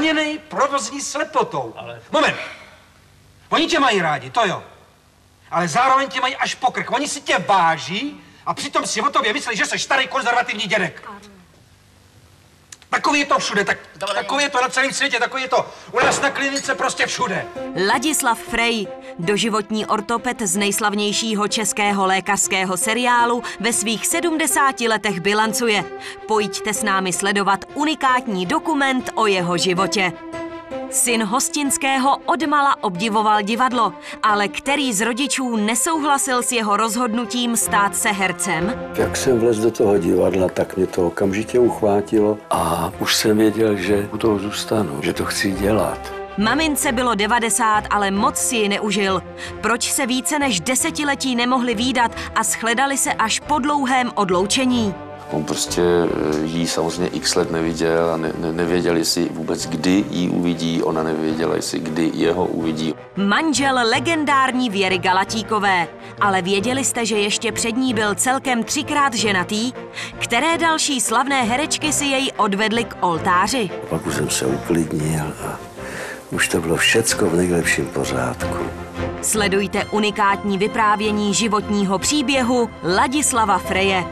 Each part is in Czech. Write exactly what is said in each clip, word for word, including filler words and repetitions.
raněný provozní slepotou. Ale... Moment. Oni tě mají rádi, to jo. Ale zároveň tě mají až po krk. Oni si tě váží a přitom si o tobě myslí, že jsi starý konzervativní dědek. Takový je to všude, tak, takový je to na celém světě, takový je to u nás na klinice prostě všude. Ladislav Frey, doživotní ortoped z nejslavnějšího českého lékařského seriálu, ve svých sedmdesáti letech bilancuje. Pojďte s námi sledovat unikátní dokument o jeho životě. Syn Hostinského odmala obdivoval divadlo, ale který z rodičů nesouhlasil s jeho rozhodnutím stát se hercem? Jak jsem vlez do toho divadla, tak mě to okamžitě uchvátilo a už jsem věděl, že u toho zůstanu, že to chci dělat. Mamince bylo devadesát, ale moc si ji neužil. Proč se více než desetiletí nemohli vídat a shledali se až po dlouhém odloučení? On prostě jí samozřejmě x let neviděl a ne, ne, nevěděl, jestli vůbec kdy jí uvidí, ona nevěděla, jestli kdy jeho uvidí. Manžel legendární Věry Galatíkové. Ale věděli jste, že ještě před ní byl celkem třikrát ženatý? Které další slavné herečky si jej odvedly k oltáři? Pak už jsem se uklidnil a už to bylo všecko v nejlepším pořádku. Sledujte unikátní vyprávění životního příběhu Ladislava Freje.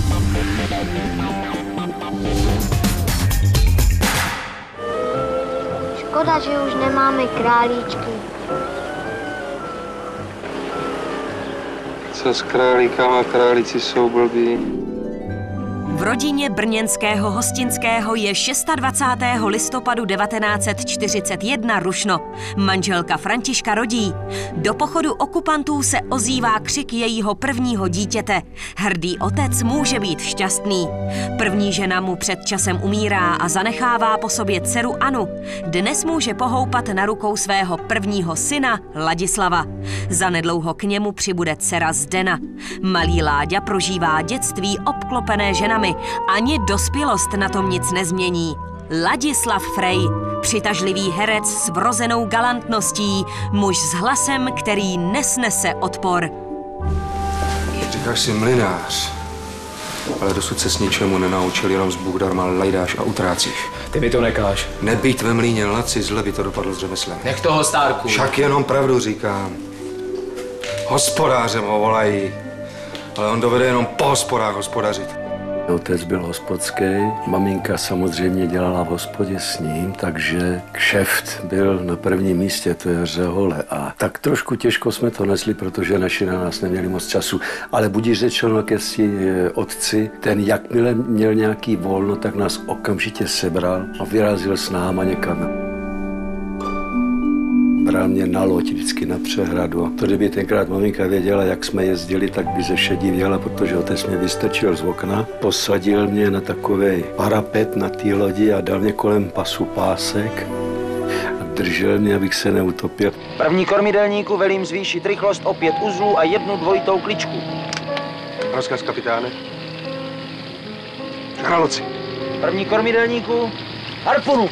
Škoda, že už nemáme králíčky. Co s králíkama, králíci jsou blbí. V rodině brněnského Hostinského je dvacátého šestého listopadu devatenáct set čtyřicet jedna rušno. Manželka Františka rodí. Do pochodu okupantů se ozývá křik jejího prvního dítěte. Hrdý otec může být šťastný. První žena mu před časem umírá a zanechává po sobě dceru Anu. Dnes může pohoupat na rukou svého prvního syna Ladislava. Zanedlouho k němu přibude dcera Zdena. Malý Láďa prožívá dětství obklopené ženami. Ani dospělost na tom nic nezmění. Ladislav Frey, přitažlivý herec s vrozenou galantností, muž s hlasem, který nesnese odpor. Říkáš si mlynář, ale dosud se s ničemu nenaučil, jenom z Bůh darma lajdáš a utrácíš. Ty mi to nekáš. Nebýt ve mlýně, laci, zle by to dopadlo s řemeslem. Nech toho, Stárku. Však jenom pravdu říkám. Hospodářem ho volají, ale on dovede jenom po hospodách hospodařit. Otec byl hospodský, maminka samozřejmě dělala v hospodě s ním, takže kšeft byl na prvním místě, to je řehole. A tak trošku těžko jsme to nesli, protože naši na nás neměli moc času. Ale budíš řečeno ke cti otci, ten jakmile měl nějaký volno, tak nás okamžitě sebral a vyrazil s náma někam. Bral mě na loď vždycky na přehradu. A to, kdyby tenkrát maminka věděla, jak jsme jezdili, tak by se vše divěla, protože otec mě vystrčil z okna, posadil mě na takový parapet na té lodi a dal mě kolem pasu pásek a držel mě, abych se neutopil. První kormidelníku velím zvýšit rychlost o pět uzlů a jednu dvojitou kličku. Rozkaz, kapitáne. Na loci. První kormidelníku, harpunu.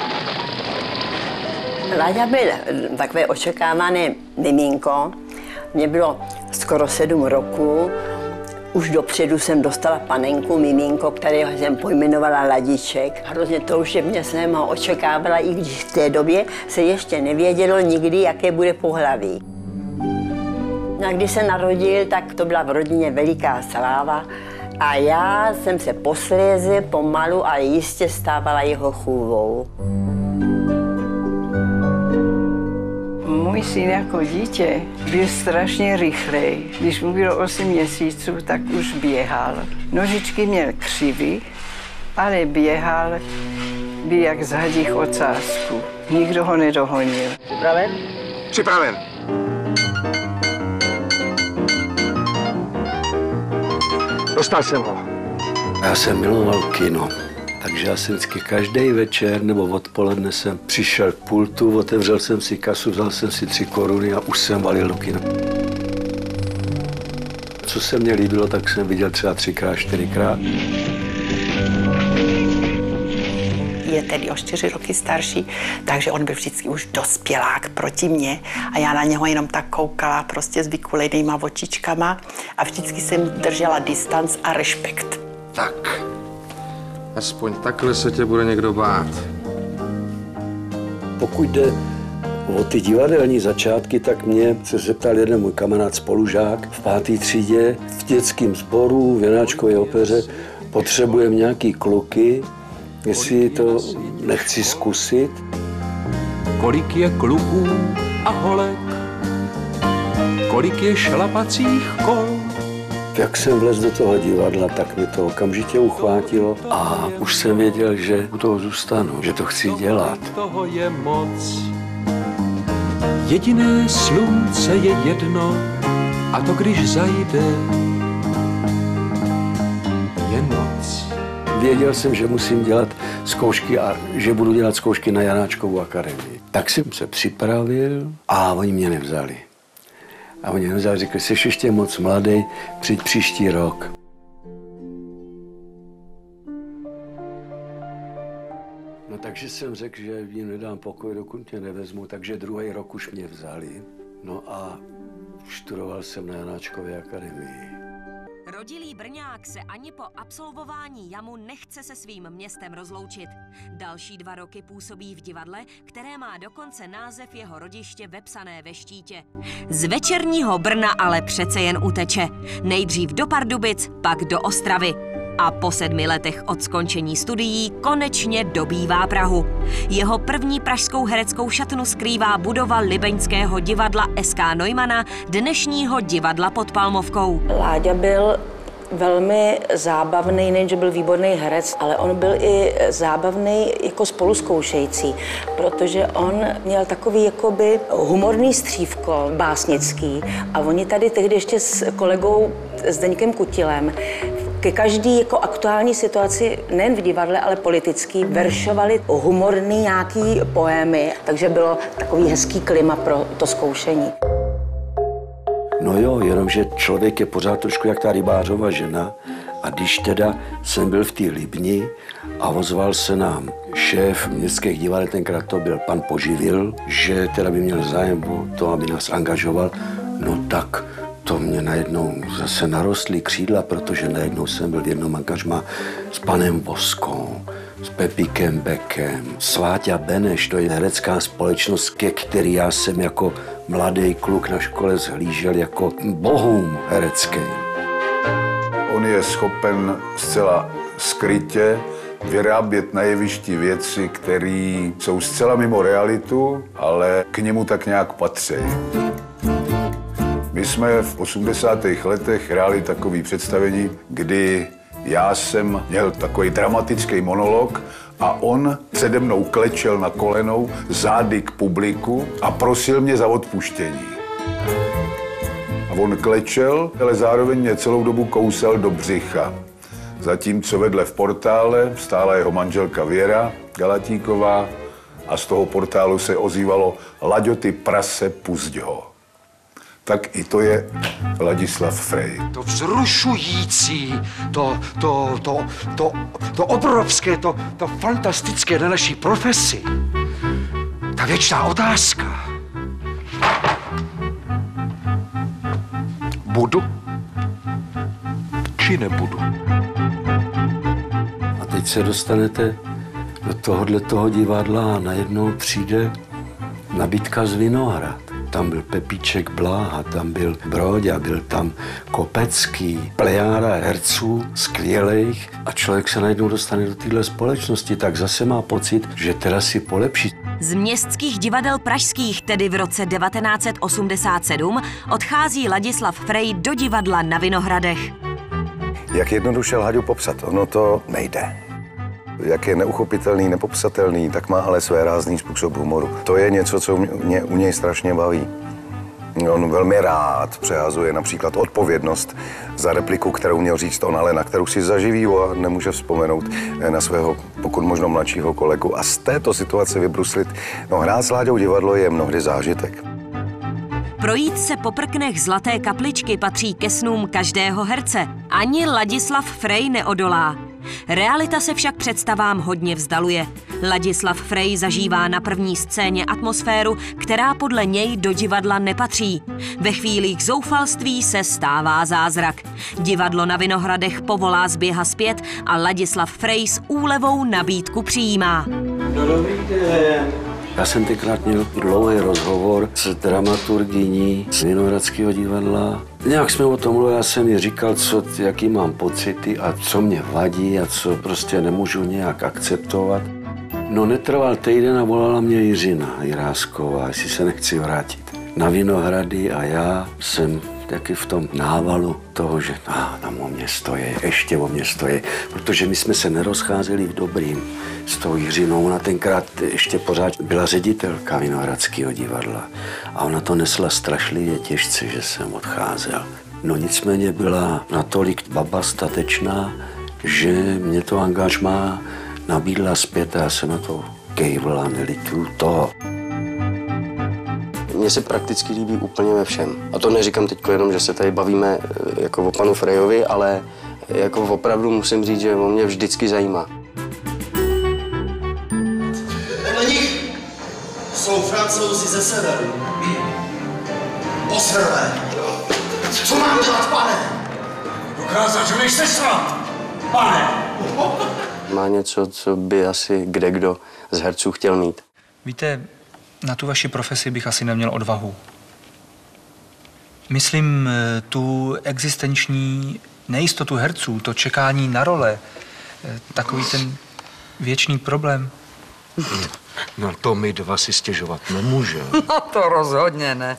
Láďa byl takové očekávané miminko. Mně bylo skoro sedm roků. Už dopředu jsem dostala panenku, miminko, kterého jsem pojmenovala Ladiček. Hrozně toužebně jsem ho očekávala, i když v té době se ještě nevědělo nikdy, jaké bude pohlaví. A když se narodil, tak to byla v rodině veliká sláva. A já jsem se posléze pomalu, ale jistě stávala jeho chůvou. Můj syn jako dítě byl strašně rychlej. Když mu bylo osm měsíců, tak už běhal. Nožičky měl křivý, ale běhal, byl jak z hadích ocásku. Nikdo ho nedohonil. Připraven? Připraven. Dostal jsem ho. Já jsem miloval kino. Takže já jsem vždycky každý večer nebo odpoledne jsem přišel k pultu, otevřel jsem si kasu, vzal jsem si tři koruny a už jsem valil do kina. Co se mně líbilo, tak jsem viděl třeba třikrát, čtyřikrát. Je tedy o čtyři roky starší, takže on byl vždycky už dospělák proti mně a já na něho jenom tak koukala prostě s vykulejnýma očičkama a vždycky jsem držela distanc a respekt. Tak. Aspoň takhle se tě bude někdo bát. Pokud jde o ty divadelní začátky, tak mě se zeptal jeden můj kamarád spolužák v páté třídě v dětském sboru v Janáčkově opeře. Potřebujeme nějaký kluky, jestli to nechci zkusit. Kolik je kluků a holek, kolik je šlapacích kol. Jak jsem vlez do toho divadla, tak mě to okamžitě uchvátilo a už jsem věděl, že u toho zůstanu, že to chci dělat. Toho je moc. Jediné slunce je jedno, a to když zajde, je noc. Věděl jsem, že musím dělat zkoušky a že budu dělat zkoušky na Janáčkovu akademii. Tak jsem se připravil a oni mě nevzali. A oni mě nevzali, řekli, jsi ještě moc mladý, přijď příští rok. No takže jsem řekl, že jim nedám pokoj, dokud mě nevezmu, takže druhý rok už mě vzali. No a študoval jsem na Janáčkově akademii. Rodilý Brňák se ani po absolvování jamu nechce se svým městem rozloučit. Další dva roky působí v divadle, které má dokonce název jeho rodiště vepsané ve štítě. Z večerního Brna ale přece jen uteče. Nejdřív do Pardubic, pak do Ostravy. A po sedmi letech od skončení studií konečně dobývá Prahu. Jeho první pražskou hereckou šatnu skrývá budova libeňského divadla S K Neumana, dnešního divadla pod Palmovkou. Láďa byl velmi zábavný, nejenže byl výborný herec, ale on byl i zábavný jako spoluzkoušející, protože on měl takový jakoby humorný střívko básnický a oni tady tehdy ještě s kolegou Zdeňkem Kutilem ke každý jako aktuální situaci, nejen v divadle, ale politický, veršovali humorný nějaký poémy, takže bylo takový hezký klima pro to zkoušení. No jo, jenomže člověk je pořád trošku jak ta rybářova žena a když teda jsem byl v té Libni a ozval se nám šéf městských divadel, tenkrát to byl pan Poživil, že teda by měl zájem o to, aby nás angažoval, no tak to mě najednou zase narostly křídla, protože najednou jsem byl v jednom angažmá s panem Voskou, s Pepíkem Bekem, Sváťa Beneš, to je herecká společnost, ke který já jsem jako mladý kluk na škole zhlížel jako bohům hereckým. On je schopen zcela skrytě vyrábět na jevišti věci, které jsou zcela mimo realitu, ale k němu tak nějak patří. My jsme v osmdesátých letech hráli takové představení, kdy já jsem měl takový dramatický monolog a on přede mnou klečel na kolenou zády k publiku a prosil mě za odpuštění. A on klečel, ale zároveň mě celou dobu kousal do břicha. Zatímco vedle v portále stála jeho manželka Věra Galatíková a z toho portálu se ozývalo Laďo, ty prase, pusť ho. Tak i to je Ladislav Frey. To vzrušující, to, to, to, to, to obrovské, to, to fantastické na naší profesi. Ta věčná otázka. Budu či nebudu? A teď se dostanete do tohohle toho divadla a najednou přijde nabídka z Vinohrad. Tam byl Pepíček Bláha, tam byl Bróďa, byl tam Kopecký, plejáda herců skvělejch a člověk se najednou dostane do téhle společnosti, tak zase má pocit, že teda si polepší. Z městských divadel pražských, tedy v roce devatenáct set osmdesát sedm, odchází Ladislav Frey do divadla na Vinohradech. Jak jednoduše Láďu popsat, ono to nejde. Jak je neuchopitelný, nepopsatelný, tak má ale své rázný způsob humoru. To je něco, co mě u něj strašně baví. On velmi rád přehazuje například odpovědnost za repliku, kterou měl říct on, ale na kterou si zaživí a nemůže vzpomenout na svého pokud možno mladšího kolegu. A z této situace vybruslit, no hrát s Láďou divadlo je mnohdy zážitek. Projít se po prknech Zlaté kapličky patří ke snům každého herce. Ani Ladislav Frey neodolá. Realita se však představám hodně vzdaluje. Ladislav Frey zažívá na první scéně atmosféru, která podle něj do divadla nepatří. Ve chvílích zoufalství se stává zázrak. Divadlo na Vinohradech povolá zběha zpět a Ladislav Frey s úlevou nabídku přijímá. No dobrý den. Já jsem tenkrát měl dlouhý rozhovor s dramaturgyní z Vinohradského divadla. Nějak jsme o tom mluvili, já jsem jí říkal, co, jaký mám pocity a co mě vadí a co prostě nemůžu nějak akceptovat. No netrval týden a volala mě Jiřina Jirásková, jestli se nechci vrátit na Vinohrady a já jsem taky v tom návalu toho, že ah, tam o mě stojí, ještě o mě stojí, protože my jsme se nerozcházeli v dobrým s tou Jiřinou. Ona tenkrát ještě pořád byla ředitelka Vinohradského divadla a ona to nesla strašlivě těžce, že jsem odcházel. No nicméně byla natolik baba statečná, že mě to angažmá nabídla zpět a já jsem na to kejvl a nelituju toho. Mně se prakticky líbí úplně ve všem. A to neříkám teď jenom, že se tady bavíme jako o panu Frejovi, ale jako opravdu musím říct, že on mě vždycky zajímá. Podle nich jsou Francouzi ze severu. Osrvé. Co mám dělat, pane? Dokázat, že nejste svat, pane. Má něco, co by asi kdekdo z herců chtěl mít. Víte, na tu vaši profesi bych asi neměl odvahu. Myslím tu existenční nejistotu herců, to čekání na role, takový ten věčný problém. No to my dva si stěžovat nemůže. No to rozhodně ne.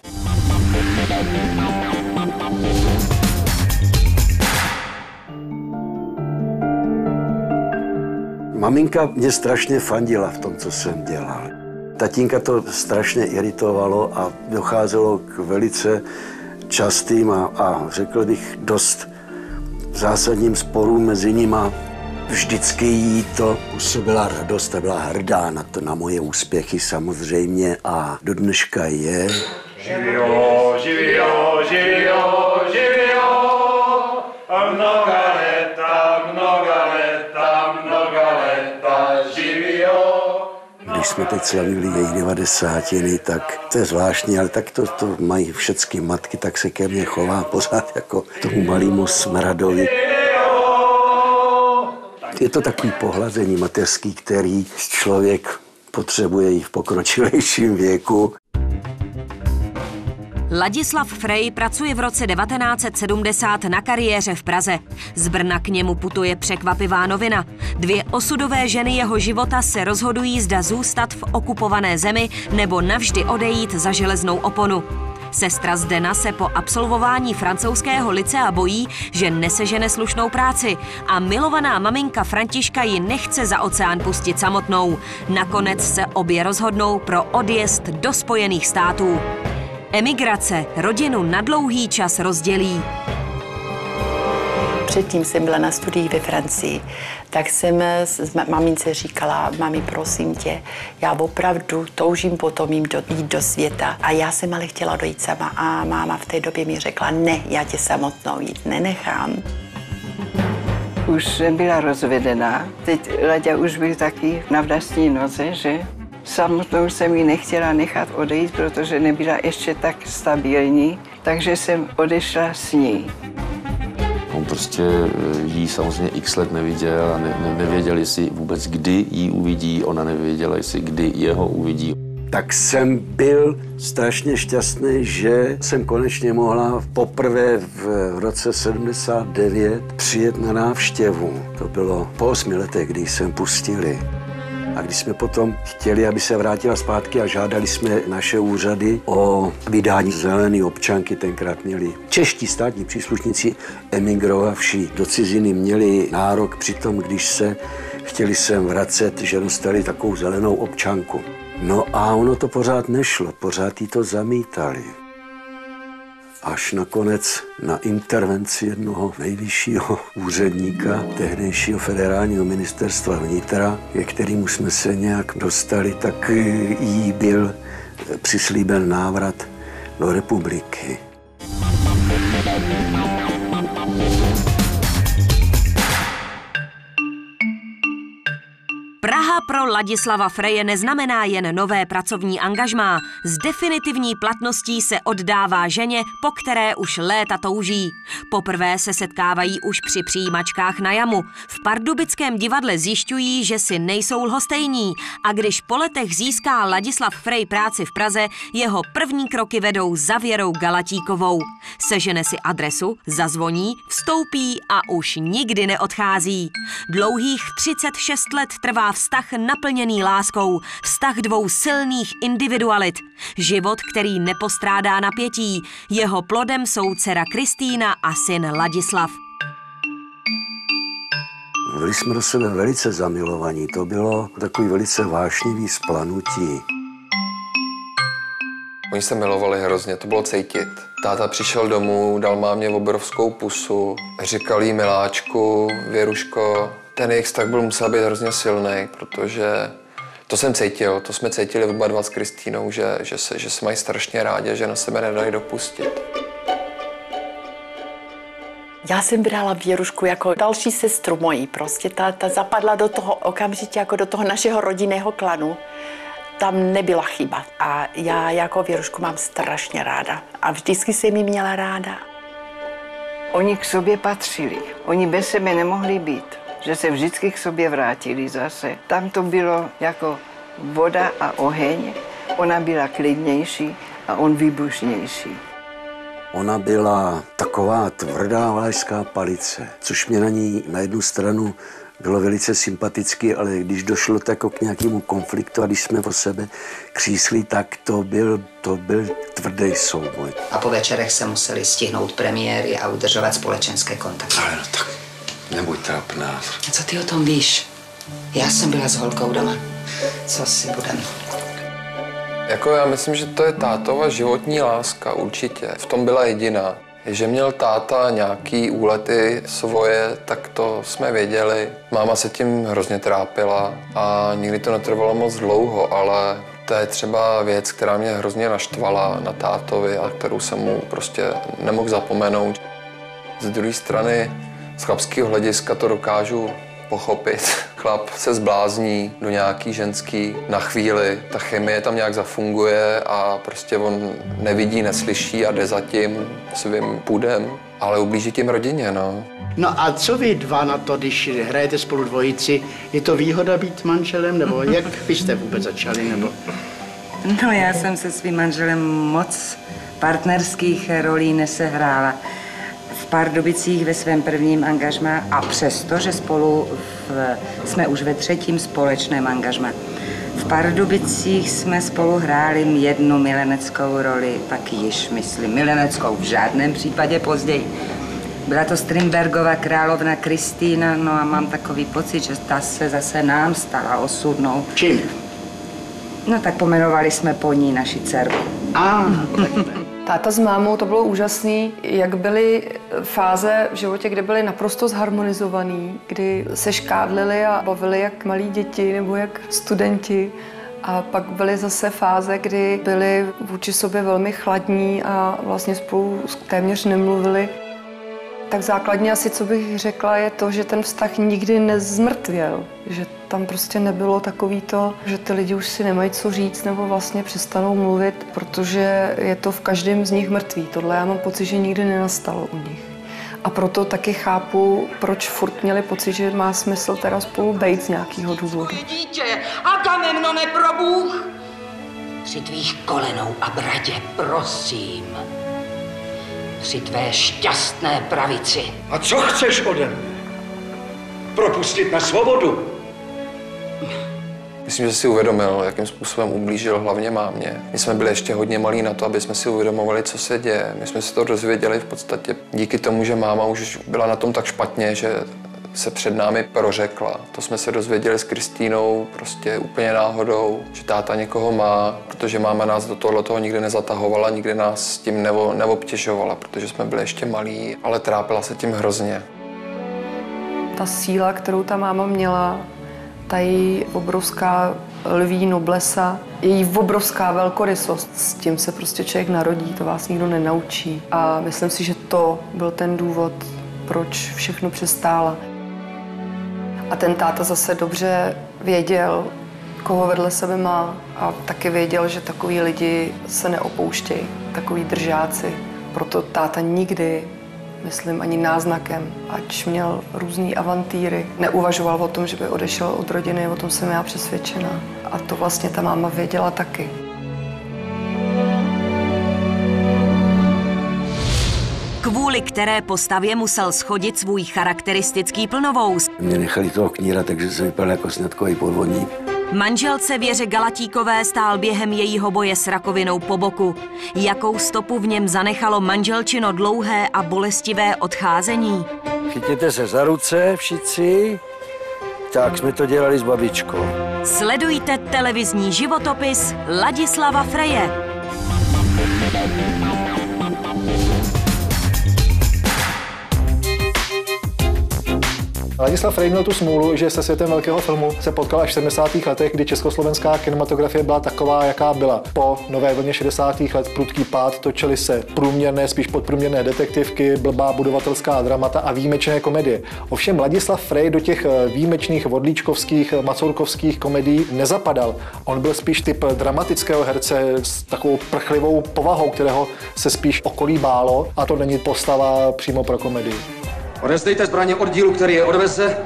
Maminka mě strašně fandila v tom, co jsem dělal. Tatínka to strašně iritovalo a docházelo k velice častým a, a řekl bych dost zásadním sporům mezi nima. Vždycky jí to působila radost a byla hrdá na to, na moje úspěchy samozřejmě a do dneška je. Živio, živio, živio, živio, a mnoga leta, mnoga leta, mnoga leta, živio. Když jsme teď slavili její devadesátiny, tak to je zvláštní, ale tak to, to mají všechny matky, tak se ke mně chová pořád jako tomu malému smradovi. Je to takový pohlazení mateřský, který člověk potřebuje i v pokročilejším věku. Ladislav Frej pracuje v roce devatenáct set sedmdesát na kariéře v Praze. Z Brna k němu putuje překvapivá novina. Dvě osudové ženy jeho života se rozhodují, zda zůstat v okupované zemi nebo navždy odejít za železnou oponu. Sestra Zdena se po absolvování francouzského lycea bojí, že nesežene slušnou práci a milovaná maminka Františka ji nechce za oceán pustit samotnou. Nakonec se obě rozhodnou pro odjezd do Spojených států. Emigrace rodinu na dlouhý čas rozdělí. Předtím jsem byla na studiích ve Francii, tak jsem s mamince říkala, mami, prosím tě, já opravdu toužím potom jim do, jít do světa. A já jsem ale chtěla dojít sama a máma v té době mi řekla, ne, já tě samotnou jít nenechám. Už jsem byla rozvedená, teď Laďa už byl taky na vlastní noze, že? Samotnou jsem ji nechtěla nechat odejít, protože nebyla ještě tak stabilní, takže jsem odešla s ní. On prostě jí samozřejmě x let neviděl a ne, ne, nevěděl, jestli vůbec kdy jí uvidí, ona nevěděla, jestli kdy jeho uvidí. Tak jsem byl strašně šťastný, že jsem konečně mohla poprvé v roce sedmdesát devět přijet na návštěvu. To bylo po osmi letech, kdy jsem pustili. A když jsme potom chtěli, aby se vrátila zpátky a žádali jsme naše úřady o vydání zelené občanky, tenkrát měli čeští státní příslušníci emigrovavší do ciziny měli nárok přitom, když se chtěli sem vracet, že dostali takovou zelenou občanku. No a ono to pořád nešlo, pořád jí to zamítali. Až nakonec na intervenci jednoho nejvyššího úředníka tehdejšího federálního ministerstva vnitra, ke kterému jsme se nějak dostali, tak jí byl přislíben návrat do republiky. Praha pro Ladislava Freje neznamená jen nové pracovní angažmá. S definitivní platností se oddává ženě, po které už léta touží. Poprvé se setkávají už při přijímačkách na jamu. V Pardubickém divadle zjišťují, že si nejsou lhostejní. A když po letech získá Ladislav Frej práci v Praze, jeho první kroky vedou za Věrou Galatíkovou. Sežene si adresu, zazvoní, vstoupí a už nikdy neodchází. Dlouhých třicet šest let trvá vztah naplněný láskou, vztah dvou silných individualit. Život, který nepostrádá napětí. Jeho plodem jsou dcera Kristýna a syn Ladislav. Byli jsme do sebe velice zamilovaní, to bylo takový velice vášnivý splanutí. Oni se milovali hrozně, to bylo cítit. Táta přišel domů, dal mámě obrovskou pusu, říkal jí miláčku, Věruško. Ten jejich vztah byl musel být hrozně silný, protože to jsem cítil, to jsme cítili oba dva s Kristýnou, že, že, se, že se mají strašně rádi, že na sebe nedají dopustit. Já jsem brala Věrušku jako další sestru mojí, prostě ta, ta zapadla do toho okamžitě jako do toho našeho rodinného klanu. Tam nebyla chyba a já jako Věrušku mám strašně ráda a vždycky jsem jí měla ráda. Oni k sobě patřili, oni bez sebe nemohli být, že se vždycky k sobě vrátili zase. Tam to bylo jako voda a oheň, ona byla klidnější a on výbušnější. Ona byla taková tvrdá valašská palice, což mě na ní na jednu stranu bylo velice sympatický, ale když došlo tako k nějakému konfliktu a když jsme o sebe křísli, tak to byl, to byl tvrdý souboj. A po večerech se museli stihnout premiéry a udržovat společenské kontakty. Ale no tak nebuď trapná. A co ty o tom víš? Já jsem byla s holkou doma. Co si budem? Jako já myslím, že to je tátova životní láska, určitě. V tom byla jediná. Že měl táta nějaký úlety svoje, tak to jsme věděli. Máma se tím hrozně trápila a nikdy to netrvalo moc dlouho, ale to je třeba věc, která mě hrozně naštvala na tátovi a kterou jsem mu prostě nemohl zapomenout. Z druhé strany, z chlapského hlediska to dokážu pochopit. Chlap se zblázní do nějaký ženský na chvíli, ta chemie tam nějak zafunguje a prostě on nevidí, neslyší a jde za tím svým půdem, ale ublíží tím rodině, no. No a co vy dva na to, když hrajete spolu dvojici, je to výhoda být manželem, nebo jak byste vůbec začali, nebo? No já jsem se svým manželem moc partnerských rolí nesehrála. V Pardubicích ve svém prvním angažmá a přesto, že spolu v, jsme už ve třetím společném angažmá. V Pardubicích jsme spolu hráli jednu mileneckou roli, pak již, myslím, mileneckou v žádném případě později. Byla to Strindbergova královna Kristýna, no a mám takový pocit, že ta se zase nám stala osudnou. Čím? No tak pomenovali jsme po ní naši dcerku. A, Táta s mámou, to bylo úžasný, jak byly fáze v životě, kde byly naprosto zharmonizovaný, kdy se škádlili a bavili jak malí děti nebo jak studenti. A pak byly zase fáze, kdy byli vůči sobě velmi chladní a vlastně spolu téměř nemluvili. Tak základně asi, co bych řekla, je to, že ten vztah nikdy nezmrtvěl. Že tam prostě nebylo takový to, že ty lidi už si nemají co říct nebo vlastně přestanou mluvit, protože je to v každém z nich mrtvý. Tohle já mám pocit, že nikdy nenastalo u nich. A proto taky chápu, proč furt měli pocit, že má smysl teda spolu bejt z nějakého důvodu. Dítě, Agamemnone pro Bůh! Při tvých kolenou a bradě, prosím. Při tvé šťastné pravici. A co chceš ode mě? Propustit na svobodu? Myslím, že si uvědomil, jakým způsobem ublížil hlavně mámě. My jsme byli ještě hodně malí na to, aby jsme si uvědomovali, co se děje. My jsme si to dozvěděli v podstatě díky tomu, že máma už byla na tom tak špatně, že se před námi prořekla. To jsme se dozvěděli s Kristýnou prostě úplně náhodou, že táta někoho má, protože máma nás do tohoto nikdy nezatahovala, nikdy nás s tím nevo, neobtěžovala, protože jsme byli ještě malí, ale trápila se tím hrozně. Ta síla, kterou ta máma měla, ta její obrovská lví noblesa, její obrovská velkorysost, s tím se prostě člověk narodí, to vás nikdo nenaučí. A myslím si, že to byl ten důvod, proč všechno přestála. A ten táta zase dobře věděl, koho vedle sebe má a taky věděl, že takový lidi se neopouštějí, takový držáci. Proto táta nikdy, myslím, ani náznakem, ač měl různý avantýry, neuvažoval o tom, že by odešel od rodiny, o tom jsem já přesvědčená. A to vlastně ta máma věděla taky. Kvůli které postavě musel schodit svůj charakteristický plnovous. Mě nechali toho kníra, takže jsem vypadal jako sňatkový podvodník. Manželce Věře Galatíkové stál během jejího boje s rakovinou po boku. Jakou stopu v něm zanechalo manželčino dlouhé a bolestivé odcházení? Chytěte se za ruce všichni, tak jsme to dělali s babičkou. Sledujte televizní životopis Ladislava Freje. Ladislav Frej měl tu smůlu, že se světem velkého filmu se potkal až v sedmdesátých letech, kdy československá kinematografie byla taková, jaká byla. Po nové vlně šedesátých let prudký pád, točily se průměrné, spíš podprůměrné detektivky, blbá budovatelská dramata a výjimečné komedie. Ovšem Ladislav Frej do těch výjimečných vodlíčkovských, macourkovských komedií nezapadal. On byl spíš typ dramatického herce s takovou prchlivou povahou, kterého se spíš okolí bálo, a to není postava přímo pro komedii. Odezdejte zbraně oddílu, který je odveze,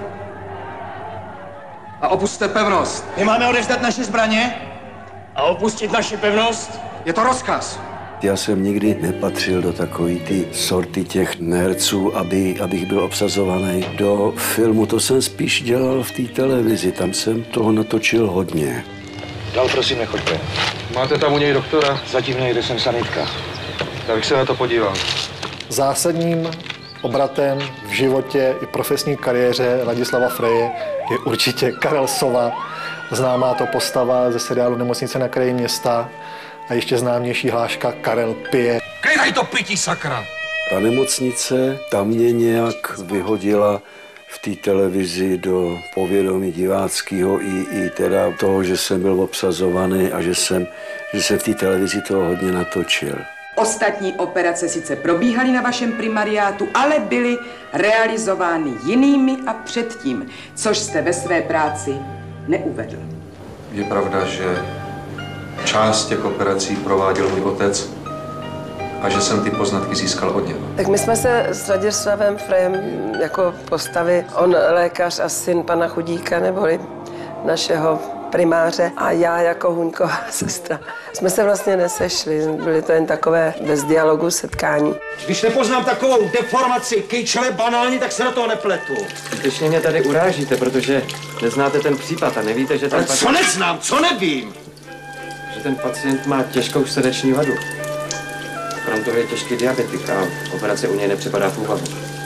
a opusťte pevnost. My máme odevzdat naše zbraně a opustit naši pevnost? Je to rozkaz. Já jsem nikdy nepatřil do takové ty sorty těch herců, aby, abych byl obsazovaný do filmu. To jsem spíš dělal v té televizi, tam jsem toho natočil hodně. Dál prosím nechoďte. Máte tam u něj doktora? Zatím nejde, jsem sanitka. Já bych se na to podíval. Zásadním obratem v životě i profesní kariéře Ladislava Freje je určitě Karel Sova, známá to postava ze seriálu Nemocnice na kraji města a ještě známější hláška Karel pije. Klidaj to pití, sakra! Ta nemocnice, ta mě nějak vyhodila v té televizi do povědomí diváckého i, i teda toho, že jsem byl obsazovaný a že jsem, že se v té televizi toho hodně natočil. Ostatní operace sice probíhaly na vašem primariátu, ale byly realizovány jinými a předtím, což jste ve své práci neuvedl. Je pravda, že část těch operací prováděl můj otec a že jsem ty poznatky získal od něho. Tak my jsme se s Ladislavem Frejem jako postavy, on lékař a syn pana Chudíka, neboli našeho primáře, a já jako Huňková sestra. Jsme se vlastně nesešli, byly to jen takové bez dialogu setkání. Když nepoznám takovou deformaci kejčele banální, tak se do toho nepletu. Skutečně mě tady urážíte, protože neznáte ten případ a nevíte, že ten Ale pacient... co neznám, co nevím? Že ten pacient má těžkou srdeční vadu. Krom toho je těžký diabetik a operace u něj nepřipadá v úvahu.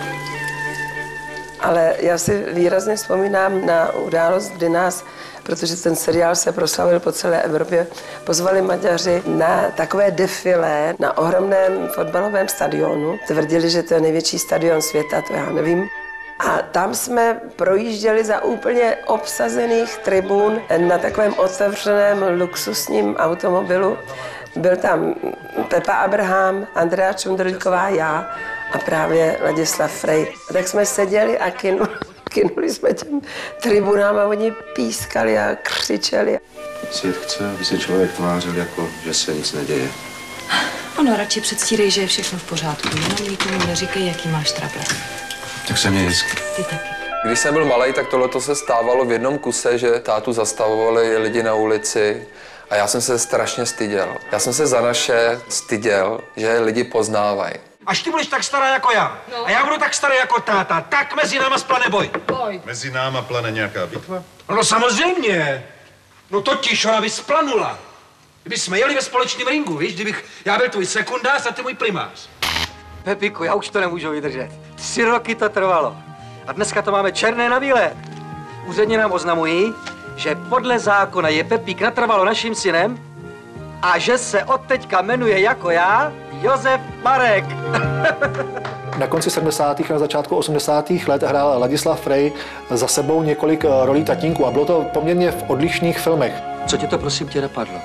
Ale já si výrazně vzpomínám na událost, kdy nás, protože ten seriál se proslavil po celé Evropě, pozvali Maďaři na takové defilé na ohromném fotbalovém stadionu. Tvrdili, že to je největší stadion světa, to já nevím. A tam jsme projížděli za úplně obsazených tribun na takovém otevřeném luxusním automobilu. Byl tam Pepa Abraham, Andrea Čundrlíková, já a právě Ladislav Frej. A tak jsme seděli a kynuli, kynuli jsme těm tribunám a oni pískali a křičeli. Svět chce, aby se člověk tvářil, jako že se nic neděje. Ano, radši předstírej, že je všechno v pořádku. Jenom nikomu neříkej, jaký máš trable. Tak se mě hezky. Ty taky. Když jsem byl malej, tak tohleto se stávalo v jednom kuse, že tátu zastavovali lidi na ulici a já jsem se strašně styděl. Já jsem se za naše styděl, že lidi poznávají. Až ty budeš tak stará jako já, no. A já budu tak starý jako táta, tak mezi náma splane boj. Boj. Mezi náma plane nějaká bitva? No samozřejmě. No totiž ona by splanula. Kdyby jsme jeli ve společném ringu, víš, kdybych já byl tvůj sekundář a ty můj primář. Pepiku, já už to nemůžu vydržet. Tři roky to trvalo. A dneska to máme černé na bílé. Úředně nám oznamují, že podle zákona je Pepík natrvalo naším synem a že se od teďka jmenuje jako já Josef Marek. Na konci sedmdesátých a na začátku osmdesátých let hrál Ladislav Frej za sebou několik rolí tatínků a bylo to poměrně v odlišných filmech. Co tě to prosím tě napadlo?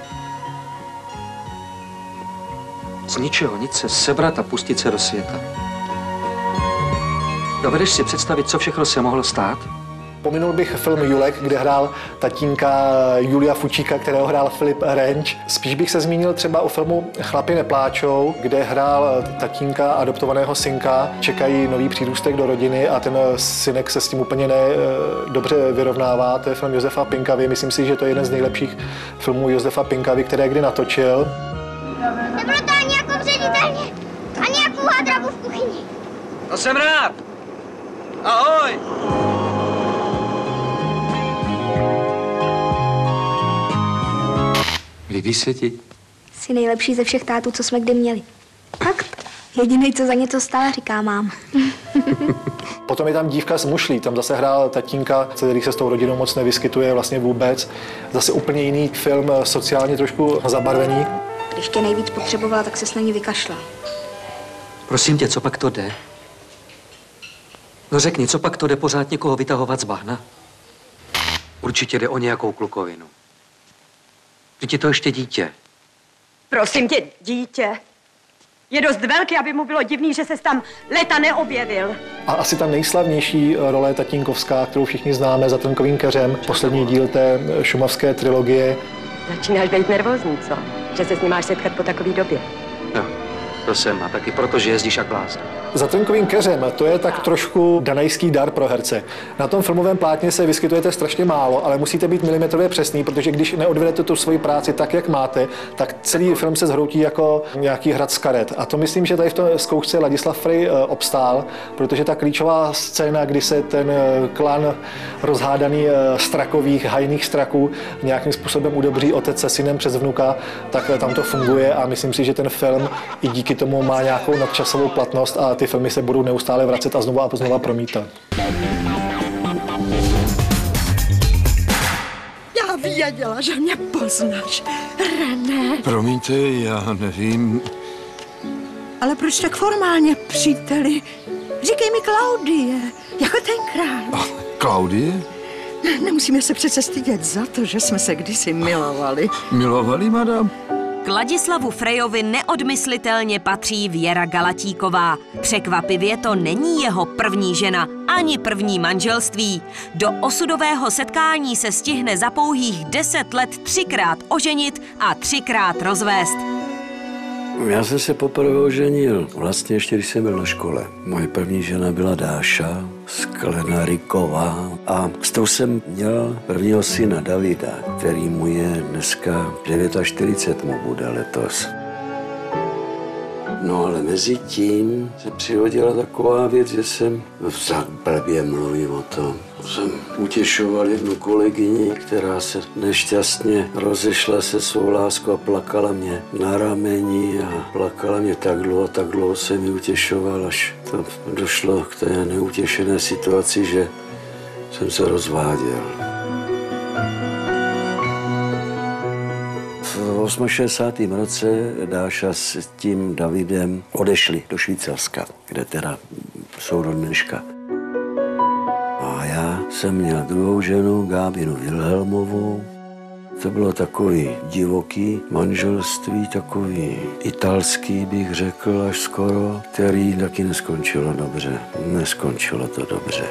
Z ničeho nic se sebrat a pustit se do světa. Dovedeš si představit, co všechno se mohlo stát? Pominul bych film Julek, kde hrál tatínka Julia Fučíka, kterého hrál Filip Renč. Spíš bych se zmínil třeba o filmu Chlapi nepláčou, kde hrál tatínka adoptovaného synka. Čekají nový přírůstek do rodiny a ten synek se s tím úplně ne dobře vyrovnává. To je film Josefa Pinkavy. Myslím si, že to je jeden z nejlepších filmů Josefa Pinkavy, které kdy natočil. Nebylo to ani jako v ředitelně, ani jako hádrabu v kuchyni. To jsem rád. Ahoj. Líbí se ti? Jsi nejlepší ze všech tátů, co jsme kdy měli. Fakt. Jediný, co za něco stále, říká máma. Potom je tam Dívka z mušlí, tam zase hrál tatínka, který se s tou rodinou moc nevyskytuje vlastně vůbec. Zase úplně jiný film, sociálně trošku zabarvený. Když tě nejvíc potřebovala, tak se na ní vykašla. Prosím tě, co pak to jde? No řekni, co pak to jde pořád někoho vytahovat z bahna? Určitě jde o nějakou klukovinu. Vždyť je to ještě dítě. Prosím tě, dítě. Je dost velký, aby mu bylo divný, že ses tam léta neobjevil. A asi ta nejslavnější role tatínkovská, kterou všichni známe, Za trnkovým keřem, poslední díl té šumavské trilogie. Začínáš být nervózní, co? Že se s ním máš setkat po takové době. No, to jsem a taky proto, že jezdíš jak blázna. Za trnkovým keřem, to je tak trošku danajský dar pro herce. Na tom filmovém plátně se vyskytujete strašně málo, ale musíte být milimetrově přesný, protože když neodvedete tu svoji práci tak, jak máte, tak celý film se zhroutí jako nějaký hrad z karet. A to myslím, že tady v té zkoušce Ladislav Frey obstál, protože ta klíčová scéna, kdy se ten klan rozhádaný strakových, hajných straků nějakým způsobem udobří otec se synem přes vnuka, tak tam to funguje a myslím si, že ten film i díky tomu má nějakou nadčasovou platnost a ty filmy se budou neustále vracet a znova a znova promítat. Já věděla, že mě poznáš, René. Promiňte, já nevím. Ale proč tak formálně, příteli? Říkej mi Klaudie, jako tenkrát. Klaudie? Nemusíme se přece stydět za to, že jsme se kdysi milovali. Milovali, madam? K Ladislavu Frejovi neodmyslitelně patří Věra Galatíková. Překvapivě to není jeho první žena, ani první manželství. Do osudového setkání se stihne za pouhých deset let třikrát oženit a třikrát rozvést. Já jsem se poprvé oženil vlastně ještě, když jsem byl na škole. Moje první žena byla Dáša Sklenaryková a s tou jsem měl prvního syna Davida, který mu je dneska čtyřicet devět mu bude letos. No ale mezi tím se přihodila taková věc, že jsem tak blbě mluvím o tom. Jsem utěšoval jednu kolegyni, která se nešťastně rozešla se svou láskou a plakala mě na rameni a plakala mě tak dlouho, tak dlouho jsem ji utěšoval, až to došlo k té neutěšené situaci, že jsem se rozváděl. V šedesátém osmém roce Dáša s tím Davidem odešli do Švýcarska, kde teda jsou do dneška. A já jsem měl druhou ženu, Gábinu Vilhelmovou. To bylo takový divoký manželství, takový italský, bych řekl, až skoro, který taky neskončilo dobře. Neskončilo to dobře.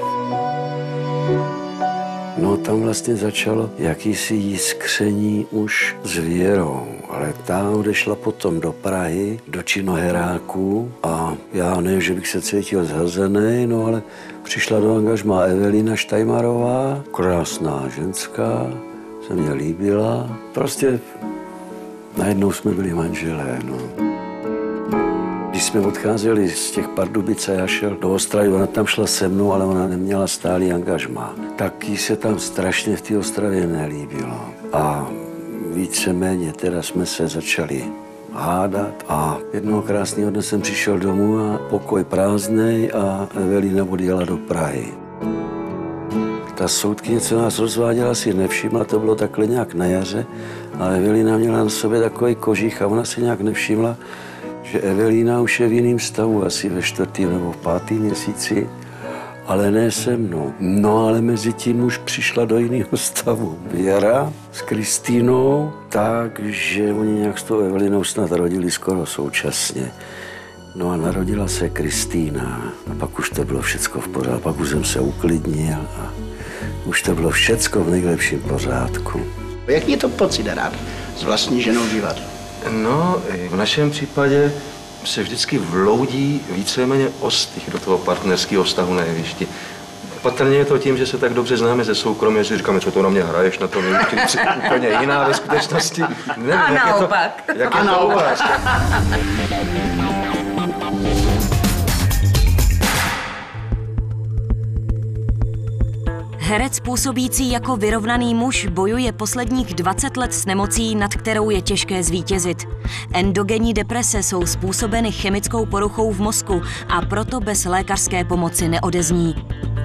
No tam vlastně začalo jakýsi jiskření už s Věrou, ale ta odešla potom do Prahy, do činoheráků a já ne, že bych se cítil zhazený, no ale přišla do angažmá Evelina Štajmarová, krásná ženská, se mě líbila. Prostě najednou jsme byli manželé, no. Když jsme odcházeli z těch Pardubic a já šel do Ostravy, ona tam šla se mnou, ale ona neměla stálý angažmá. Tak jí se tam strašně v té Ostravě nelíbilo. A víceméně teda jsme se začali hádat a jednoho krásného dne jsem přišel domů a pokoj prázdnej a Evelina odjela do Prahy. Ta soudkyně, co nás rozváděla, si nevšimla, to bylo takhle nějak na jaře a Evelina měla na sobě takový kožich a ona si nějak nevšimla, že Evelina už je v jiném stavu, asi ve čtvrtém nebo v pátém měsíci, ale ne se mnou. No ale mezi tím už přišla do jiného stavu Věra s Kristýnou, takže oni nějak s tou Evelinou snad rodili skoro současně. No a narodila se Kristýna a pak už to bylo všecko v pořádku, pak už jsem se uklidnil a už to bylo všecko v nejlepším pořádku. Jaký je to pocit hrát s vlastní ženou divadlo? No, v našem případě se vždycky vloudí víceméně ostych do toho partnerského vztahu na jevišti. Patrně je to tím, že se tak dobře známe ze soukromí, že říkáme, co to na mě hraješ na tom jevišti, úplně jiná ve skutečnosti. Ne, a jak naopak. Je to, jak a je to u vás? Herec působící jako vyrovnaný muž bojuje posledních dvacet let s nemocí, nad kterou je těžké zvítězit. Endogenní deprese jsou způsobeny chemickou poruchou v mozku a proto bez lékařské pomoci neodezní.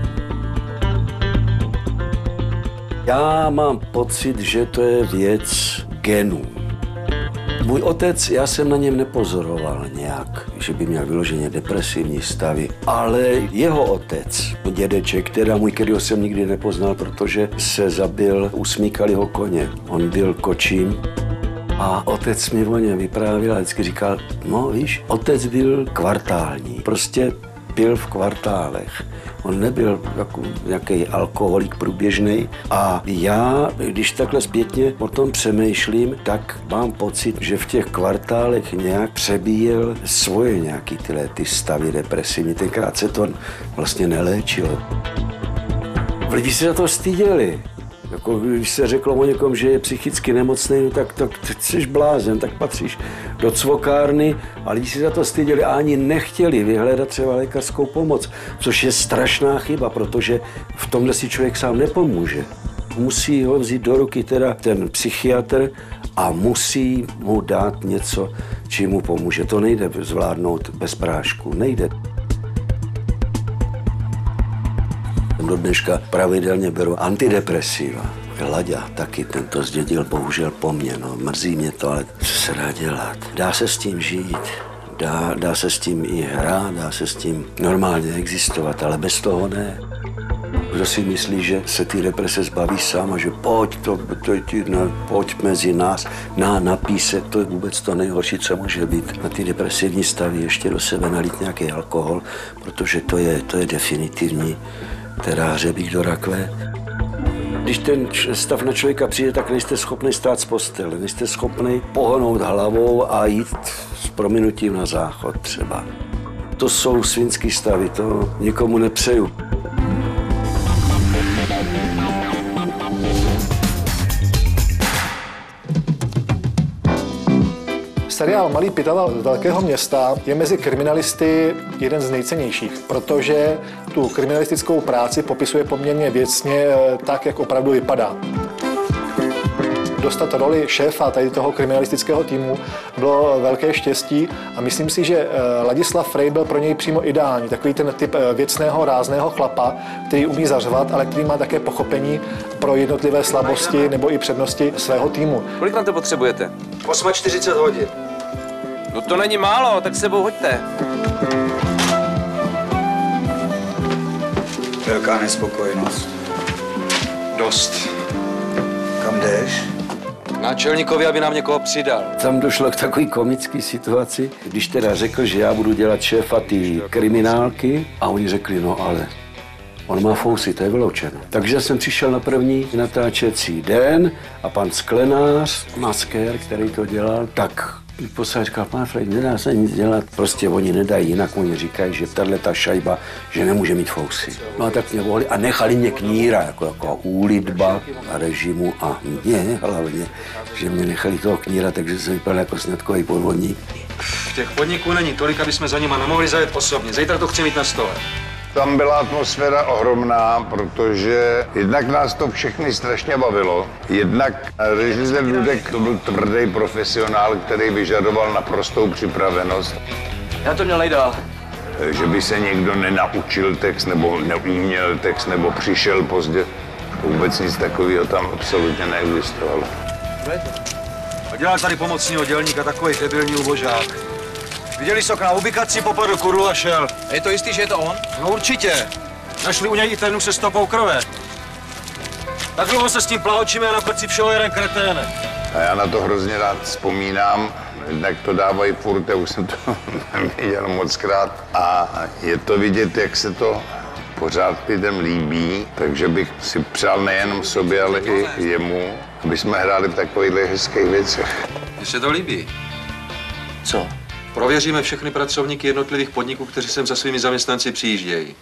Já mám pocit, že to je věc genů. Můj otec, já jsem na něm nepozoroval nějak, že by měl vyloženě depresivní stavy, ale jeho otec, dědeček, teda můj, kterýho jsem nikdy nepoznal, protože se zabil u smíkalého koně. On byl kočím a otec mi o něm vyprávěl a vždycky říkal, no víš, otec byl kvartální, prostě pil v kvartálech. On nebyl jako nějaký alkoholik průběžný a já, když takhle zpětně o tom přemýšlím, tak mám pocit, že v těch kvartálech nějak přebíjel svoje nějaký tyhle ty stavy depresivní. Tenkrát se to vlastně neléčilo. Lidi se za to styděli. Jako když se řeklo o někom, že je psychicky nemocný, no tak, tak jsi blázen, tak patříš do cvokárny a lidi si za to styděli a ani nechtěli vyhledat třeba lékařskou pomoc, což je strašná chyba, protože v tomhle si člověk sám nepomůže. Musí ho vzít do ruky teda ten psychiatr a musí mu dát něco, čím mu pomůže. To nejde zvládnout bez prášku, nejde. Do dneška pravidelně beru antidepresiva. Laďa taky, ten to zdědil bohužel po mně, no mrzí mě to, ale co se dá dělat? Dá se s tím žít, dá, dá se s tím i hrát, dá se s tím normálně existovat, ale bez toho ne. Kdo si myslí, že se ty deprese zbaví sám a že pojď, to, to, no, pojď mezi nás, na, napí se, to je vůbec to nejhorší, co může být. Na ty depresivní stavy ještě do sebe nalít nějaký alkohol, protože to je, to je definitivní. Teda hřebík do rakve. Když ten stav na člověka přijde, tak nejste schopný stát z postele, nejste schopný pohnout hlavou a jít s prominutím na záchod třeba. To jsou svinský stavy, to nikomu nepřeju. Seriál Malý Pitava z velkého města je mezi kriminalisty jeden z nejcennějších, protože tu kriminalistickou práci popisuje poměrně věcně tak, jak opravdu vypadá. Dostat roli šéfa tady toho kriminalistického týmu bylo velké štěstí a myslím si, že Ladislav Frey byl pro něj přímo ideální. Takový ten typ věcného, rázného chlapa, který umí zařvat, ale který má také pochopení pro jednotlivé slabosti nebo i přednosti svého týmu. Kolik na to potřebujete? čtyřicet osm hodin. No to není málo, tak sebou hoďte. Velká nespokojenost. Dost. Kam jdeš? Náčelníkovi, aby nám někoho přidal. Tam došlo k takové komické situaci, když teda řekl, že já budu dělat šéfa ty kriminálky a oni řekli, no ale on má fousy, to je vyloučeno. Takže jsem přišel na první natáčecí den a pan Sklenář, maskér, který to dělal, tak poslal, říkal, pan Frey, nedá se nic dělat, prostě oni nedají, jinak oni říkají, že tahle ta šajba, že nemůže mít fousy. No a tak mě volili a nechali mě kníra, jako, jako úlitba a režimu a mě hlavně, že mě nechali toho kníra, takže jsem vypadal jako sňatkový podvodník. V těch podniků není tolik, aby jsme za nima nemohli zajet osobně. Zítra to chci mít na stole. Tam byla atmosféra ohromná, protože jednak nás to všechny strašně bavilo, jednak režisér Dudek to byl tvrdý profesionál, který vyžadoval naprostou připravenost. Já to měl nejdál. Že by se někdo nenaučil text, nebo neuměl text, nebo přišel pozdě. Vůbec nic takového tam absolutně neexistovalo. A dělá tady pomocního dělníka takový debilní ubožák. Viděli jsi okna ubikací, popadl kurlu a šel. Je to jistý, že je to on? No určitě. Našli u něj i ternu se stopou krve. Tak dlouho se s tím plahočíme a na konci všeho jeden kretének. A já na to hrozně rád vzpomínám. Jednak to dávají furt, já už jsem to viděl mockrát. A je to vidět, jak se to pořád lidem líbí, takže bych si přál nejenom sobě, ale i jemu, aby jsme hráli v takovýchhle hezkých věcech. Mně se to líbí. Co? Prověříme všechny pracovníky jednotlivých podniků, kteří sem za svými zaměstnanci přijíždějí.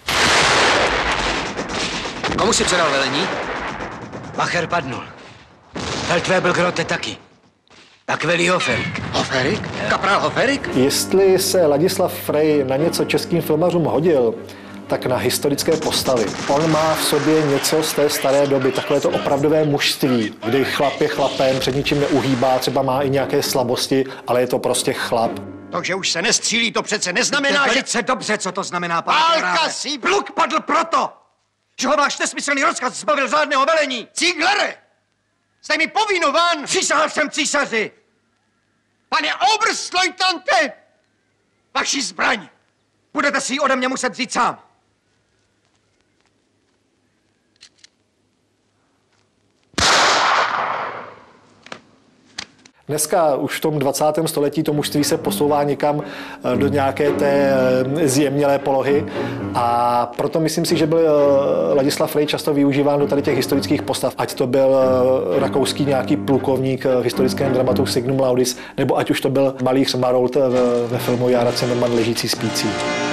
Komu si předal velení? Bacher padnul. Feldwebel Grote taky. Tak velí Hoferik. Hoferik? Kaprál Hoferik? Jestli se Ladislav Frey na něco českým filmařům hodil, tak na historické postavy. On má v sobě něco z té staré doby, takové to opravdové mužství, kdy chlap je chlapem, před ničím neuhýbá, třeba má i nějaké slabosti, ale je to prostě chlap. To, že už se nestřílí, to přece neznamená, Víte že... velice dobře, co to znamená, pane Pálka generále. si... Pluk padl proto, že ho váš nesmyslný rozkaz zbavil řádného velení. Cíglere! Jste mi povinován! Přísahal jsem císaři! Pane Oberstlojtante! Vaši zbraň! Budete si ji ode mě muset vzít sám. Dneska už v tom dvacátém století to mužství se posouvá někam do nějaké té zjemnělé polohy a proto myslím si, že byl Ladislav Frey často využíván do tady těch historických postav. Ať to byl rakouský nějaký plukovník v historickém dramatu Signum Laudis, nebo ať už to byl malíř Marold ve filmu Jára Zimmermann Ležící spící.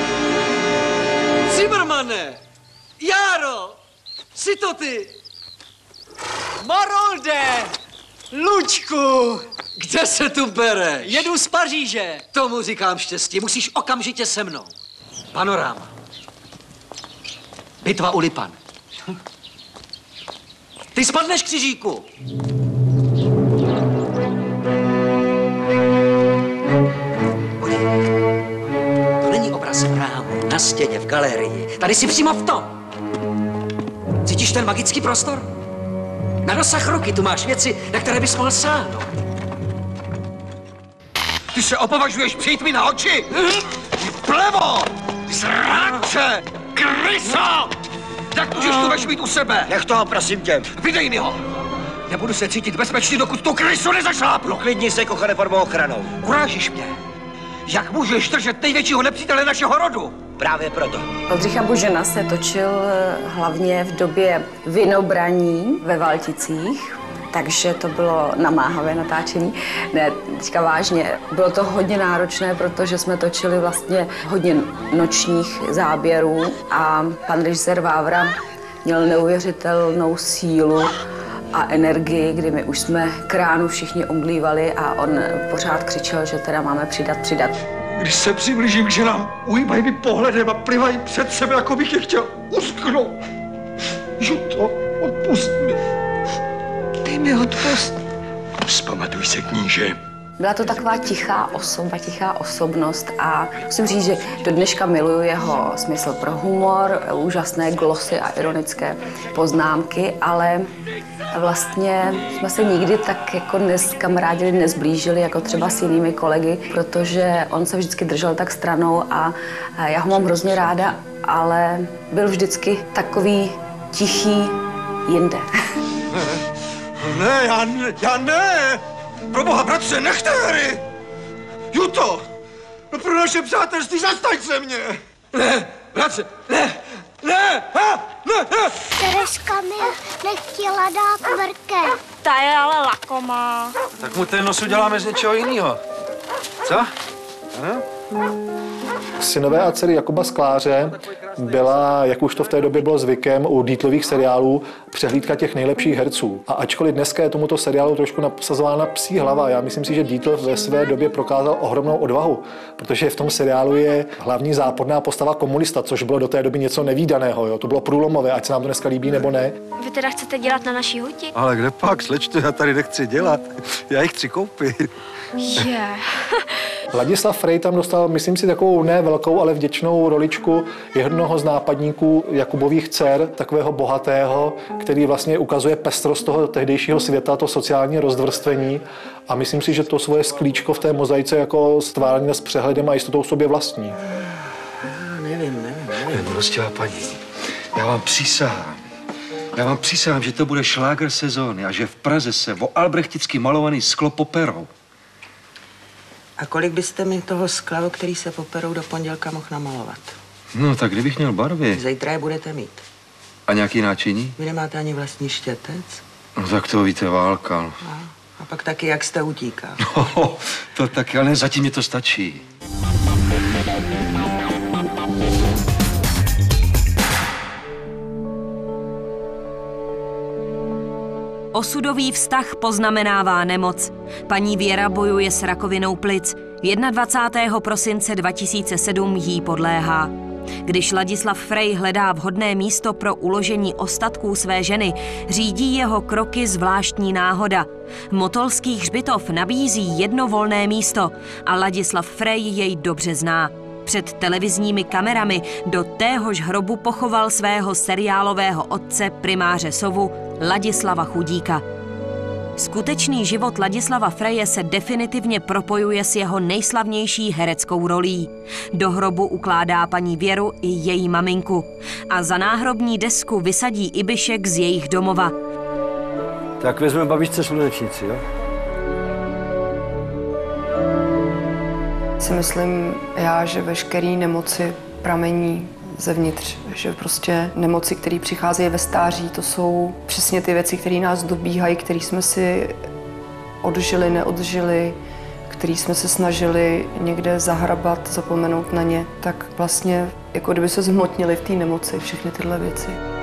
Zimmermane! Járo! Jsi to ty! Marolde! Lučku! Kde se tu bereš? Jedu z Paříže. Tomu říkám štěstí. Musíš okamžitě se mnou. Panoráma. Bitva u Lipan. Ty spadneš, křižíku. To není obraz v rámu, na stěně, v galerii. Tady jsi přímo v tom. Cítíš ten magický prostor? Na dosah ruky tu máš věci, na které bys mohl sáhnout. Ty se opovažuješ přijít mi na oči? Plevo! Zráče! Kryso! Jak můžeš tu veš mít u sebe? Nech toho, prosím tě. Vydej mi ho! Nebudu se cítit bezpečně, dokud tu krysu nezašlápnu. Uklidni se, kochane, pod mou ochranou. Urážíš mě. Jak můžeš držet největšího nepřítele našeho rodu? Právě proto. Oldřicha Božena se točil hlavně v době vinobraní ve Valticích, takže to bylo namáhavé natáčení. Ne, teďka vážně. Bylo to hodně náročné, protože jsme točili vlastně hodně nočních záběrů a pan režisér Vávra měl neuvěřitelnou sílu a energii, kdy my už jsme kránu všichni omdlívali a on pořád křičel, že teda máme přidat, přidat. Když se přiblížím k ženám, ujímají mi pohledem a plivají před sebe, jako bych je chtěl usknout. Žuto, odpust mi. Ty mi odpust. Vzpamatuj se, kníže. Byla to taková tichá osoba, tichá osobnost a musím říct, že do dneška miluju jeho smysl pro humor, úžasné glosy a ironické poznámky, ale vlastně jsme se nikdy tak jako neskamarádili, nezblížili, jako třeba s jinými kolegy, protože on se vždycky držel tak stranou a já ho mám hrozně ráda, ale byl vždycky takový tichý jinde. Ne, já ne, já ne! Pro boha, bratře, nechte hry! Juto! No pro naše přátelství zastaň se mě! Ne, bratře, ne, ne, ha, ne, ne! Tereska mi nechtěla dát mrkev. Ta je ale lakomá. Tak mu ten nos uděláme z něčeho jiného. Co? Ano? Synové a dcery Jakuba Skláře byla, jak už to v té době bylo zvykem, u Dietlových seriálů přehlídka těch nejlepších herců. A ačkoliv dneska je tomuto seriálu trošku nasazována psí hlava, já myslím si, že Dietl ve své době prokázal ohromnou odvahu, protože v tom seriálu je hlavní záporná postava komunista, což bylo do té doby něco nevídaného. Jo? To bylo průlomové, ať se nám to dneska líbí nebo ne. Vy teda chcete dělat na naší huti? Ale kde pak, slečto, já tady nechci dělat. Já jich chci koupit. Je. Ladislav Frey tam dostal, myslím si, takovou ne velkou, ale vděčnou roličku jednoho z nápadníků Jakubových dcer, takového bohatého, který vlastně ukazuje pestrost toho tehdejšího světa, to sociální rozdvrstvení. A myslím si, že to svoje sklíčko v té mozaice jako stvárně s přehledem a jistotou sobě vlastní. Já nevím, nevím, nevím, prostěvá paní. Já vám přísahám. Já vám přísahám, že to bude šláger sezóny a že v Praze se o albrechticky malovaný sklo poperou. A kolik byste mi toho skla, který se poperou, do pondělka mohl namalovat? No, tak kdybych měl barvy. Zítra je budete mít. A nějaký náčiní? Vy nemáte ani vlastní štětec? No, tak to víte, válka. No. A, a pak taky, jak jste utíkal. No, to taky, ale zatím mi to stačí. Osudový vztah poznamenává nemoc. Paní Věra bojuje s rakovinou plic. dvacátého prvního prosince dva tisíce sedm jí podléhá. Když Ladislav Frej hledá vhodné místo pro uložení ostatků své ženy, řídí jeho kroky zvláštní náhoda. Motolský hřbitov nabízí jedno volné místo a Ladislav Frej jej dobře zná. Před televizními kamerami do téhož hrobu pochoval svého seriálového otce primáře Sovu Ladislava Chudíka. Skutečný život Ladislava Freje se definitivně propojuje s jeho nejslavnější hereckou rolí. Do hrobu ukládá paní Věru i její maminku a za náhrobní desku vysadí ibišek z jejich domova. Tak vezmeme babičce slunečnici, jo? Si myslím já, že veškeré nemoci pramení zevnitř, že prostě nemoci, které přicházejí ve stáří, to jsou přesně ty věci, které nás dobíhají, které jsme si odžili, neodžili, které jsme se snažili někde zahrabat, zapomenout na ně, tak vlastně jako kdyby se zhmotnily v té nemoci všechny tyhle věci.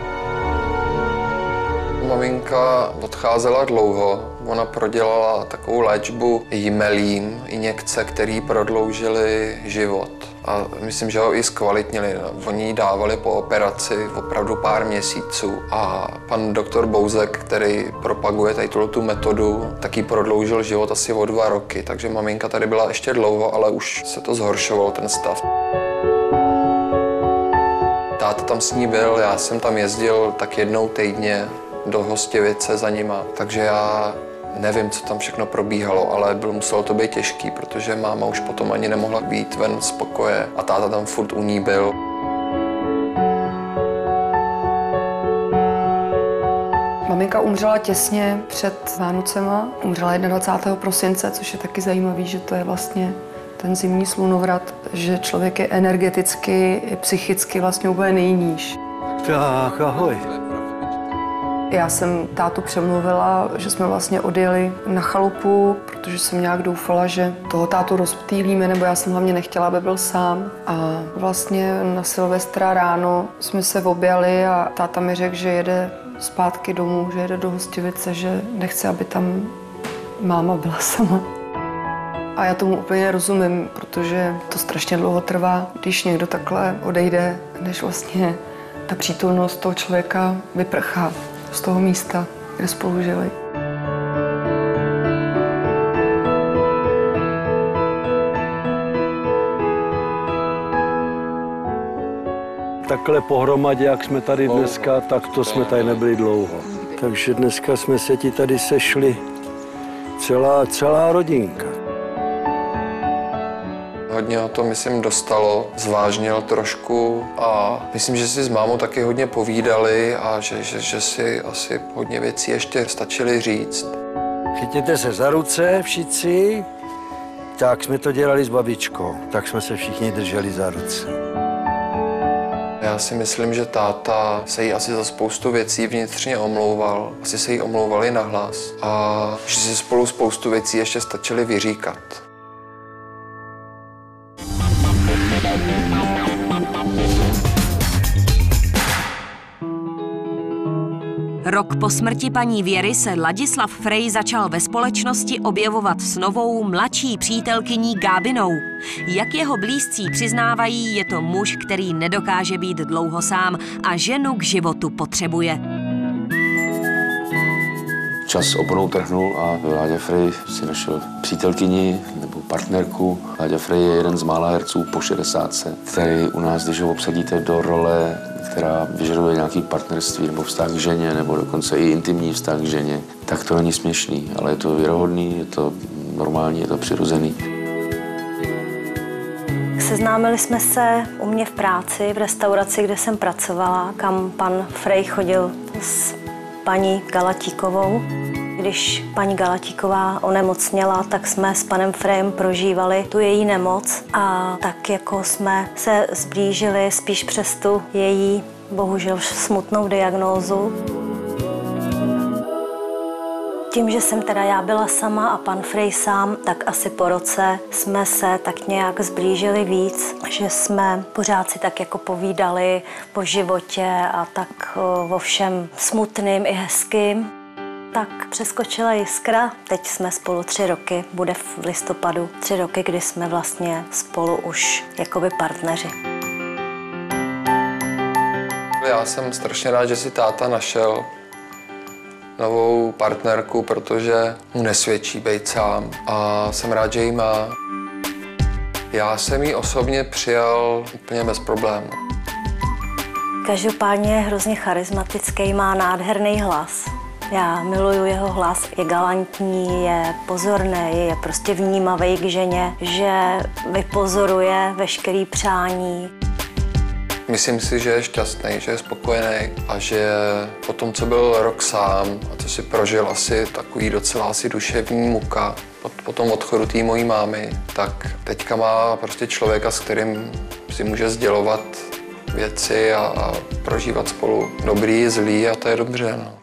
Maminka odcházela dlouho, ona prodělala takovou léčbu jmelím, injekce, které prodloužily život. A myslím, že ho i zkvalitnili. Oni jí dávali po operaci opravdu pár měsíců. A pan doktor Bouzek, který propaguje tady tu metodu, tak jí prodloužil život asi o dva roky. Takže maminka tady byla ještě dlouho, ale už se to zhoršovalo, ten stav. Táta tam s ní byl, já jsem tam jezdil tak jednou týdně do Hostivice za nima. Takže já nevím, co tam všechno probíhalo, ale bylo, muselo to být těžký, protože máma už potom ani nemohla být ven z pokoje a táta tam furt u ní byl. Maminka umřela těsně před Vánocema, umřela dvacátého prvního prosince, což je taky zajímavý, že to je vlastně ten zimní slunovrat, že člověk je energeticky i psychicky vlastně úplně nejníž. Tak, ahoj. Já jsem tátu přemluvila, že jsme vlastně odjeli na chalupu, protože jsem nějak doufala, že toho tátu rozptýlíme, nebo já jsem hlavně nechtěla, aby byl sám. A vlastně na Silvestra ráno jsme se objali a táta mi řekl, že jede zpátky domů, že jede do Hostivice, že nechce, aby tam máma byla sama. A já tomu úplně rozumím, protože to strašně dlouho trvá, když někdo takhle odejde, než vlastně ta přítomnost toho člověka vyprchá z toho místa, kde spolu žili. Takhle pohromadě, jak jsme tady dneska, tak to jsme tady nebyli dlouho. Takže dneska jsme se ti tady sešli celá, celá rodinka. Hodně ho to, myslím, dostalo, zvážnil trošku a myslím, že si s mámou taky hodně povídali a že, že, že si asi hodně věcí ještě stačili říct. Chytěte se za ruce všichni, tak jsme to dělali s babičkou, tak jsme se všichni drželi za ruce. Já si myslím, že táta se jí asi za spoustu věcí vnitřně omlouval, asi se jí omlouvali nahlas a že si spolu spoustu věcí ještě stačili vyříkat. Rok po smrti paní Věry se Ladislav Frej začal ve společnosti objevovat s novou, mladší přítelkyní Gábinou. Jak jeho blízcí přiznávají, je to muž, který nedokáže být dlouho sám a ženu k životu potřebuje. Čas oponou trhnul a Láďa Frej si našel přítelkyni nebo partnerku. Láďa Frej je jeden z mála herců po šedesátce, který u nás, když ho obsadíte do role, která vyžaduje nějaký partnerství nebo vztah k ženě, nebo dokonce i intimní vztah k ženě, tak to není směšný, ale je to věrohodný, je to normální, je to přirozený. Seznámili jsme se u mě v práci, v restauraci, kde jsem pracovala, kam pan Frej chodil s paní Galatíkovou. Když paní Galatíková onemocněla, tak jsme s panem Frejem prožívali tu její nemoc a tak jako jsme se zblížili spíš přes tu její, bohužel smutnou diagnózu. Tím, že jsem teda já byla sama a pan Frej sám, tak asi po roce jsme se tak nějak zblížili víc, že jsme pořád si tak jako povídali o životě a tak o všem smutným i hezkým. Tak přeskočila jiskra, teď jsme spolu tři roky, bude v listopadu tři roky, kdy jsme vlastně spolu už jakoby partneři. Já jsem strašně rád, že si táta našel novou partnerku, protože mu nesvědčí být sám a jsem rád, že ji má. Já jsem ji osobně přijal úplně bez problémů. Každopádně je hrozně charismatický, má nádherný hlas. Já miluju jeho hlas, je galantní, je pozorný, je prostě vnímavý k ženě, že vypozoruje veškerý přání. Myslím si, že je šťastný, že je spokojený a že po tom, co byl rok sám a co si prožil asi takový docela asi duševní muka po, po tom odchodu té mojí mámy, tak teďka má prostě člověka, s kterým si může sdělovat věci a, a prožívat spolu dobrý, zlý a to je dobře. No.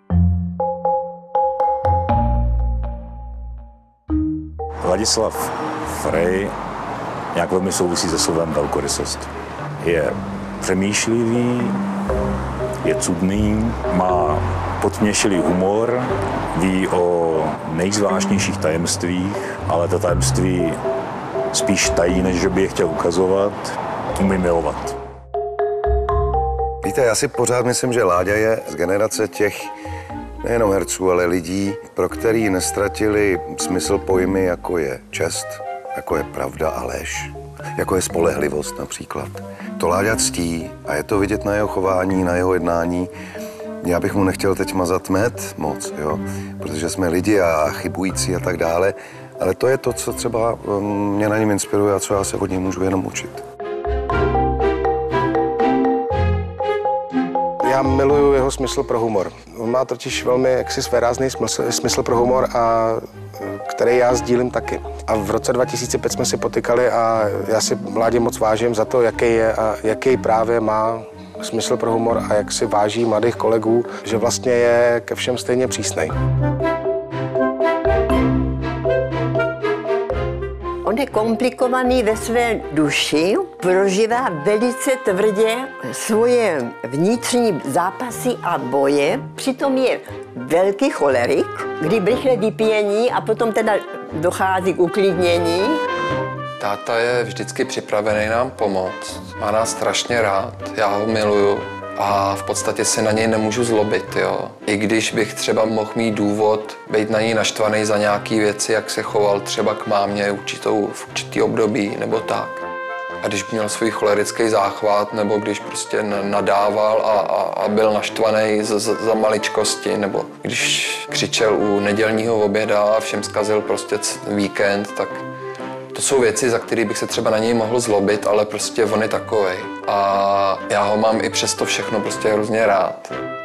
Ladislav Frej nějak velmi souvisí se slovem velkorysost. Je přemýšlivý, je cudný, má podměšilý humor, ví o nejzvláštnějších tajemstvích, ale ta tajemství spíš tají, než že by je chtěl ukazovat, umí milovat. Víte, já si pořád myslím, že Láďa je z generace těch nejenom herců, ale lidí, pro který nestratili smysl pojmy, jako je čest, jako je pravda a lež, jako je spolehlivost například. To Láďa ctí a je to vidět na jeho chování, na jeho jednání. Já bych mu nechtěl teď mazat med moc, jo? Protože jsme lidi a chybující a tak dále, ale to je to, co třeba mě na něm inspiruje a co já se od něj můžu jenom učit. Já miluju jeho smysl pro humor. On má totiž velmi jaksi svérázný smysl, smysl pro humor, a který já sdílím taky. A v roce dva tisíce pět jsme si potykali a já si Ládě moc vážím za to, jaký je a jaký právě má smysl pro humor a jak si váží mladých kolegů, že vlastně je ke všem stejně přísnej. On je komplikovaný ve své duši, prožívá velice tvrdě svoje vnitřní zápasy a boje, přitom je velký cholerik, kdy rychle vypění a potom teda dochází k uklidnění. Táta je vždycky připravený nám pomoct, má nás strašně rád, já ho miluju a v podstatě se na něj nemůžu zlobit, jo. I když bych třeba mohl mít důvod být na něj naštvaný za nějaký věci, jak se choval třeba k mámě určitou, v určitý období nebo tak. A když měl svůj cholerický záchvat, nebo když prostě nadával a, a, a byl naštvaný za, za, za maličkosti, nebo když křičel u nedělního oběda a všem zkazil prostě víkend, tak to jsou věci, za které bych se třeba na něj mohl zlobit, ale prostě on je takovej. A já ho mám i přesto všechno prostě hrozně rád.